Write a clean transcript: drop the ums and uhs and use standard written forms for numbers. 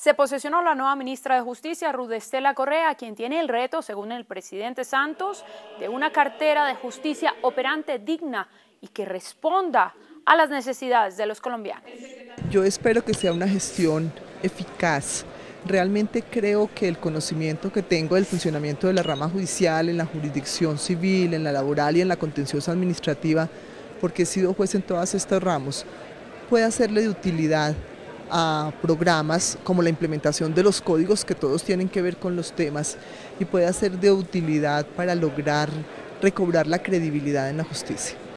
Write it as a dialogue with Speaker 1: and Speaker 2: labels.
Speaker 1: Se posesionó la nueva ministra de Justicia, Ruth Estela Correa, quien tiene el reto, según el presidente Santos, de una cartera de justicia operante digna y que responda a las necesidades de los colombianos.
Speaker 2: Yo espero que sea una gestión eficaz. Realmente creo que el conocimiento que tengo del funcionamiento de la rama judicial, en la jurisdicción civil, en la laboral y en la contenciosa administrativa, porque he sido juez en todos estos ramos, puede hacerle de utilidad a programas como la implementación de los códigos que todos tienen que ver con los temas y puede ser de utilidad para lograr recobrar la credibilidad en la justicia.